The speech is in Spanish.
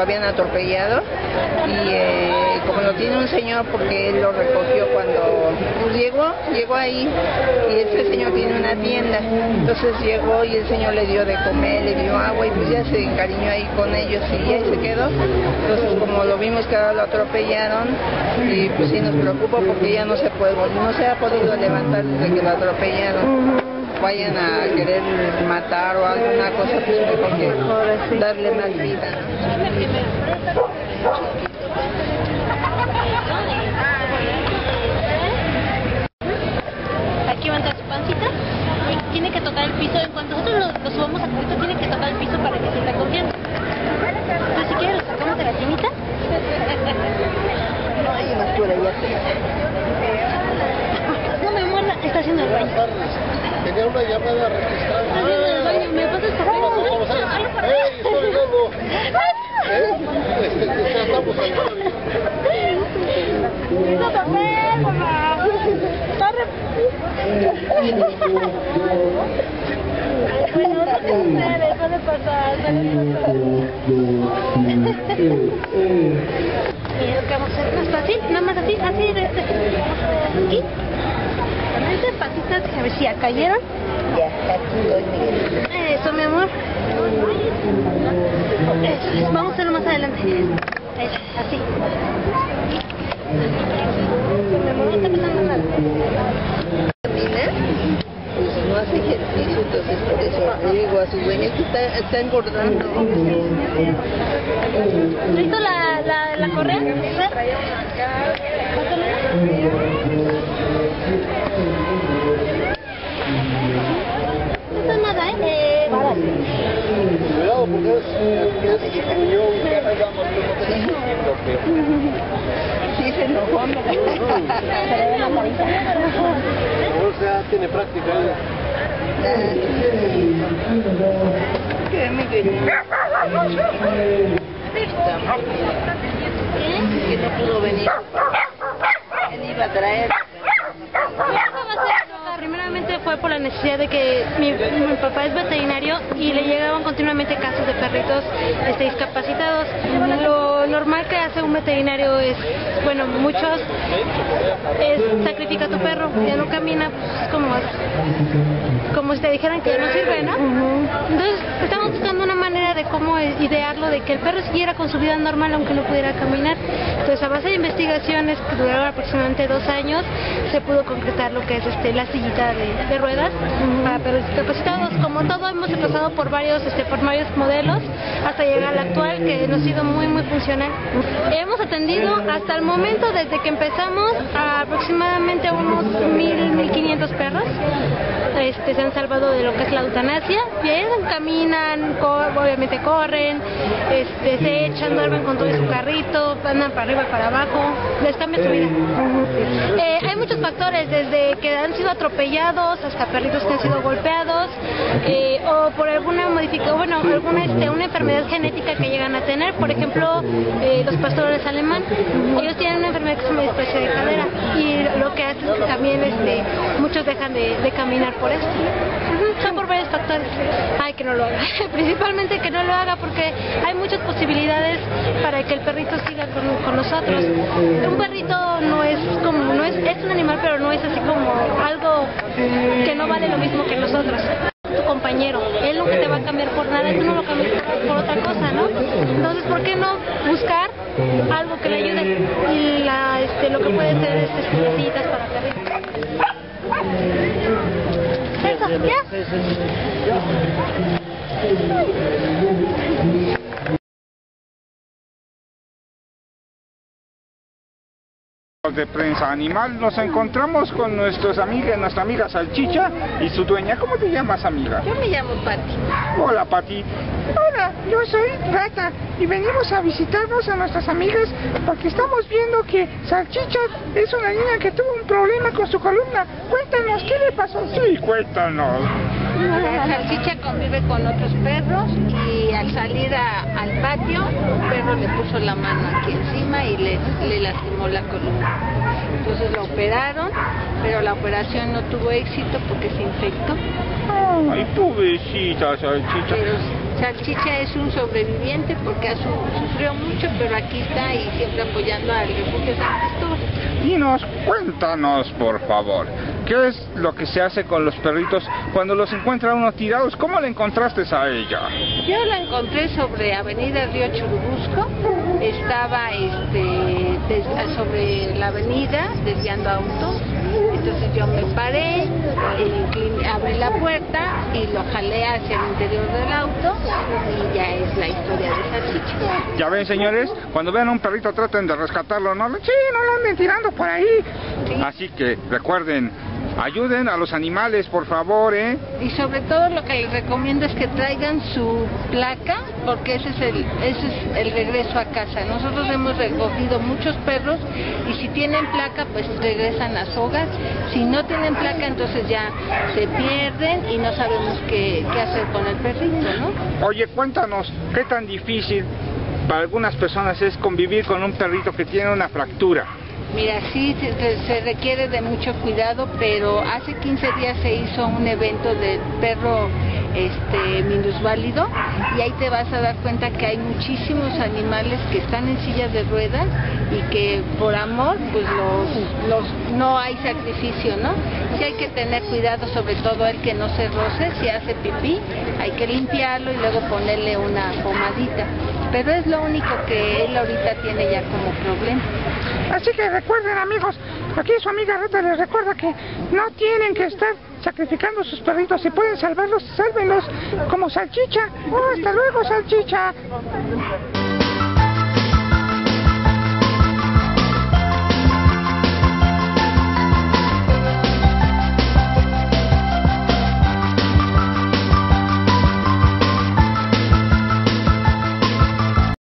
habían atropellado y como lo tiene un señor porque él lo recogió cuando pues, llegó ahí y este señor tiene una tienda, entonces llegó y el señor le dio de comer, le dio agua y pues ya se encariñó ahí con ellos y ahí se quedó. Entonces como lo vimos que ahora lo atropellaron y pues sí nos preocupa porque ya no se ha podido levantar desde que lo atropellaron. Vayan a querer matar o alguna cosa, pues mejor que darle más vida. Aquí va a entrar su pancita y tiene que tocar el piso. En cuanto nosotros lo subamos a carrito, tiene que tocar el piso para que sienta confianza. Entonces, si quieres, lo sacamos de la timita. No hay más por allá. No me muerda, está haciendo el baño. Tenía una llamada registrada. ¿Me pasas el papel? ¡Ey, estoy loco! Estamos ahí. ¡Hizo papel, mamá! Bueno, no te ustedes, puede pasar, Mira, lo que vamos a hacer más fácil, nada más así, de este. Aquí. Con estas patitas, a ver si ya cayeron. Ya, aquí doy Miguel. Eso, mi amor. Eso, vamos a hacerlo más adelante. Eso, así. Mi amor, no está pasando nada. Camina, pues no hace ejercicio, entonces por eso le digo a su dueña que está engordando. ¿Listo la correa? No está nada, Cuidado porque es riñón. Sí, se enojó, O sea, tiene práctica. ¿Qué, Miguel? Que no pudo venir. Él iba a traer. Primeramente fue por la necesidad de que mi papá es veterinario y le llegaban continuamente casos de perritos discapacitados. Lo normal que hace un veterinario es, bueno, muchos es sacrifica a tu perro, ya no camina, pues como si te dijeran que ya no sirve, ¿no? Entonces estamos buscando una manera de cómo idearlo, de que el perro siguiera con su vida normal aunque no pudiera caminar. Entonces a base de investigaciones que duraron aproximadamente 2 años se pudo concretar lo que es la sillita de ruedas para perros discapacitados. Como todo hemos pasado por varios modelos hasta llegar al actual que nos ha sido muy funcional. Hemos atendido hasta el momento desde que empezamos a aproximadamente unos 1,500 perros. Se han salvado de lo que es la eutanasia, bien, caminan, obviamente corren, se echan, duermen con todo su carrito, andan para arriba y para abajo, les cambia su vida. Hay muchos factores, desde que han sido atropellados hasta perritos que han sido golpeados o por alguna modificación, bueno, una enfermedad genética que llegan a tener, por ejemplo, los pastores alemán, ellos tienen una enfermedad que se llama displasia de cadera y lo que hace es que también muchos dejan de caminar por esto. Son por varios factores. Ay, que no lo haga. Principalmente que no lo haga porque hay muchas posibilidades para que el perrito siga con nosotros. Un perrito es un animal, pero no es así como algo que no vale lo mismo que nosotros. Tu compañero, él nunca te va a cambiar por nada, tú no lo cambias por otra cosa, ¿no? Entonces, ¿por qué no buscar algo que le ayude? Y lo que puede ser es sillitas para perritos. Eso, ¿ya? De prensa animal nos encontramos con nuestra amiga Salchicha y su dueña. ¿Cómo te llamas, amiga? Yo me llamo Pati. Hola, Pati. Hola, yo soy Rata y venimos a visitarnos a nuestras amigas porque estamos viendo que Salchicha es una niña que tuvo un problema con su columna. Cuéntanos, ¿qué le pasó? Sí, cuéntanos. Salchicha convive con otros perros y al salir al patio, un perro le puso la mano aquí encima y le lastimó la columna. Entonces la operaron, pero la operación no tuvo éxito porque se infectó. Ay, pobrecita Salchicha. Pero Salchicha es un sobreviviente porque sufrió mucho, pero aquí está y siempre apoyando al Refugio San Cristóbal. Dinos, cuéntanos por favor, ¿qué es lo que se hace con los perritos cuando los encuentra uno tirados? ¿Cómo la encontraste a ella? Yo la encontré sobre Avenida Río Churubusco, estaba sobre la avenida desviando autos, entonces yo me paré, abrí la puerta y lo jalé hacia el interior del auto y ya es la historia de Salchicha. Ya ven, señores, cuando vean a un perrito traten de rescatarlo, ¿no? Sí, no lo anden tirando por ahí. Sí. Así que recuerden, ayuden a los animales, por favor, ¿eh? Y sobre todo lo que les recomiendo es que traigan su placa, porque ese es el regreso a casa. Nosotros hemos recogido muchos perros y si tienen placa, pues regresan a su hogar. Si no tienen placa, entonces ya se pierden y no sabemos qué hacer con el perrito, ¿no? Oye, cuéntanos, ¿qué tan difícil para algunas personas es convivir con un perrito que tiene una fractura? Mira, sí, se requiere de mucho cuidado, pero hace 15 días se hizo un evento del perro minusválido y ahí te vas a dar cuenta que hay muchísimos animales que están en sillas de ruedas y que por amor, pues no hay sacrificio, ¿no? Sí hay que tener cuidado, sobre todo el que no se roce, si hace pipí, hay que limpiarlo y luego ponerle una pomadita, pero es lo único que él ahorita tiene ya como problema. Así que recuerden, amigos, aquí su amiga Rita les recuerda que no tienen que estar sacrificando sus perritos. Si pueden salvarlos, sálvenlos, como Salchicha. Oh, hasta luego, Salchicha.